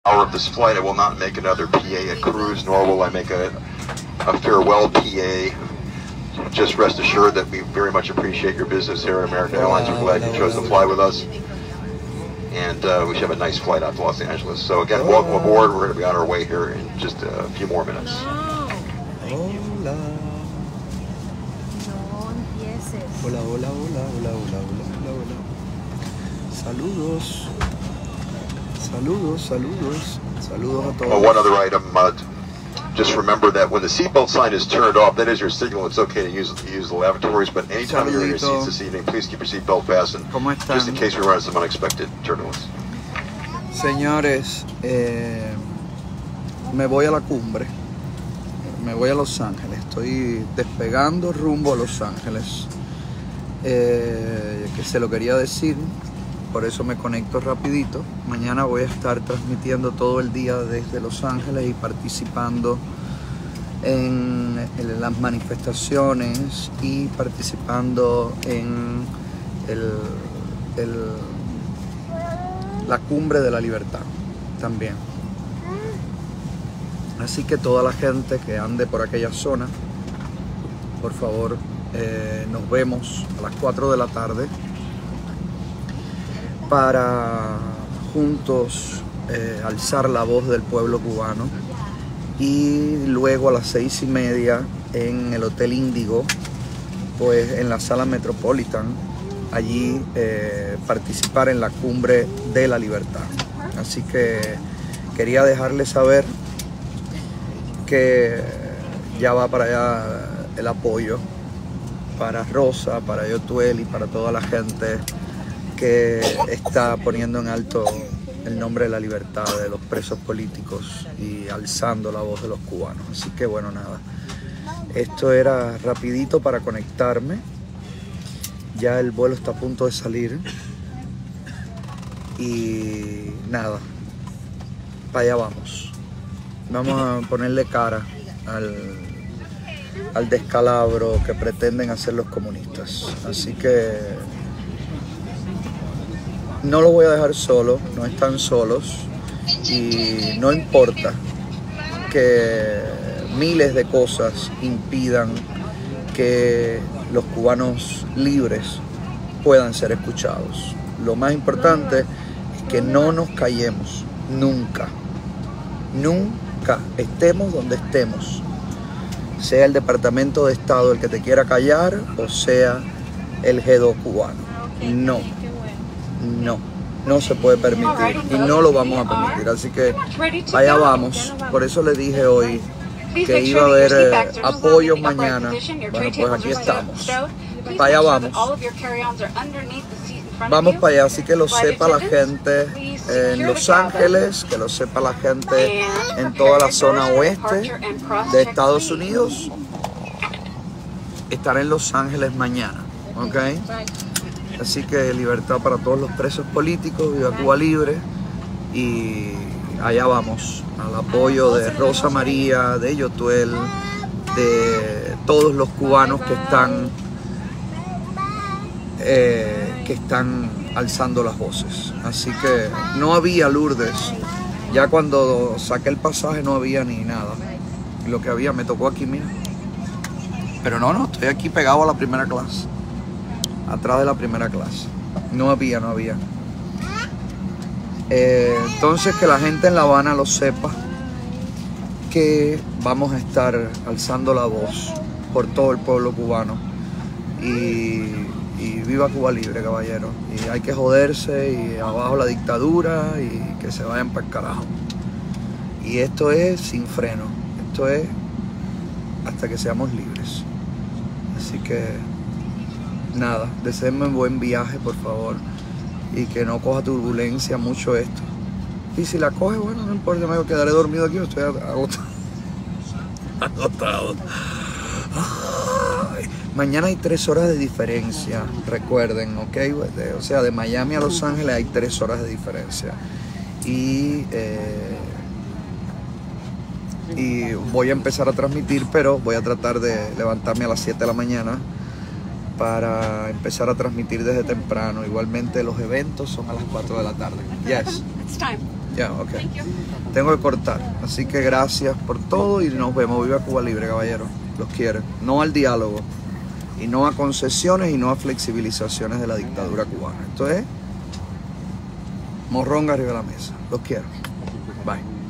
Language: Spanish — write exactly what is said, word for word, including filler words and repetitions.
hour of this flight, I will not make another P A at cruise, nor will I make a, a farewell P A. Just rest assured that we very much appreciate your business here at American Airlines. We're glad you chose to fly with us. And uh, we should have a nice flight out to Los Angeles. So again, welcome aboard. We're going to be on our way here in just a few more minutes. Hola. Hola, hola, hola, hola, hola, hola, hola, hola. Saludos. Saludos, saludos. Saludos a todos. Oh, one other item. Uh, just remember that when the seatbelt sign is turned off, that is your signal. It's okay to use use the lavatories, but anytime you're in your seats this evening, please keep your seatbelt fastened, just in case we run into some unexpected turbulence. Señores, eh, me voy a la cumbre. Me voy a Los Ángeles. Estoy despegando rumbo a Los Ángeles. Eh, que se lo quería decir, por eso me conecto rapidito. Mañana voy a estar transmitiendo todo el día desde Los Ángeles y participando en, en las manifestaciones y participando en el, el, la cumbre de la libertad también. Así que toda la gente que ande por aquella zona, por favor, eh, nos vemos a las cuatro de la tarde para juntos eh, alzar la voz del pueblo cubano, y luego a las seis y media en el Hotel Índigo, pues en la sala Metropolitan, allí eh, participar en la cumbre de la libertad. Así que quería dejarles saber que ya va para allá el apoyo para Rosa, para Yotuel y para toda la gente que está poniendo en alto el nombre de la libertad de los presos políticos y alzando la voz de los cubanos. Así que bueno, nada, esto era rapidito para conectarme. Ya el vuelo está a punto de salir y nada, para allá vamos. Vamos a ponerle cara al, al descalabro que pretenden hacer los comunistas. Así que no los voy a dejar solos, no están solos, y no importa que miles de cosas impidan que los cubanos libres puedan ser escuchados. Lo más importante es que no nos callemos, nunca, nunca. Estemos donde estemos, sea el Departamento de Estado el que te quiera callar o sea el G dos cubano. No, no, no se puede permitir y no lo vamos a permitir. Así que allá vamos. Por eso le dije hoy que iba a haber eh, apoyos mañana. Bueno, pues aquí estamos. Para allá vamos. Vamos para allá, así que lo sepa la gente en Los Ángeles, que lo sepa la gente en toda la zona oeste de Estados Unidos. Estaré en Los Ángeles mañana, ¿ok? Así que libertad para todos los presos políticos, viva Cuba libre, y allá vamos, al apoyo de Rosa María, de Yotuel, de todos los cubanos que están Eh, que están alzando las voces. Así que no había Lourdes, ya cuando saqué el pasaje no había ni nada, lo que había me tocó aquí, mira, pero no, no, estoy aquí pegado a la primera clase, atrás de la primera clase, no había, no había. Eh, entonces que la gente en La Habana lo sepa, que vamos a estar alzando la voz por todo el pueblo cubano, y Y viva Cuba libre, caballero. Y hay que joderse, y abajo la dictadura, y que se vayan para el carajo. Y esto es sin freno. Esto es hasta que seamos libres. Así que, nada, deseenme un buen viaje, por favor. Y que no coja turbulencia mucho esto. Y si la coge, bueno, no importa, me quedaré dormido aquí, estoy agotado. Agotado. Ay. Mañana hay tres horas de diferencia, recuerden, ¿ok? O sea, de Miami a Los Ángeles hay tres horas de diferencia. Y, eh, y voy a empezar a transmitir, pero voy a tratar de levantarme a las siete de la mañana para empezar a transmitir desde temprano. Igualmente los eventos son a las cuatro de la tarde. Yes. It's time. Ya, ok. Tengo que cortar. Así que gracias por todo y nos vemos. Viva Cuba Libre, caballero. Los quiero. No al diálogo. Y no a concesiones y no a flexibilizaciones de la dictadura cubana. Esto es morronga arriba de la mesa. Los quiero. Bye.